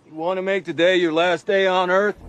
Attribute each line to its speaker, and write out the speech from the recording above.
Speaker 1: You want to make today your last day on Earth?